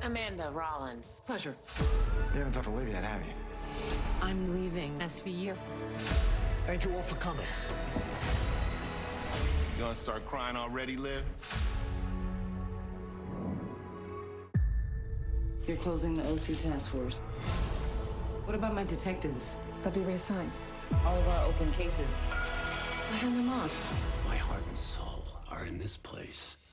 Amanda Rollins. Pleasure. You haven't talked to Libby yet, have you? I'm leaving SVU. Thank you all for coming. You gonna start crying already, Liv? You're closing the OC task force. What about my detectives? They'll be reassigned. All of our open cases. I hand them off. My heart and soul are in this place.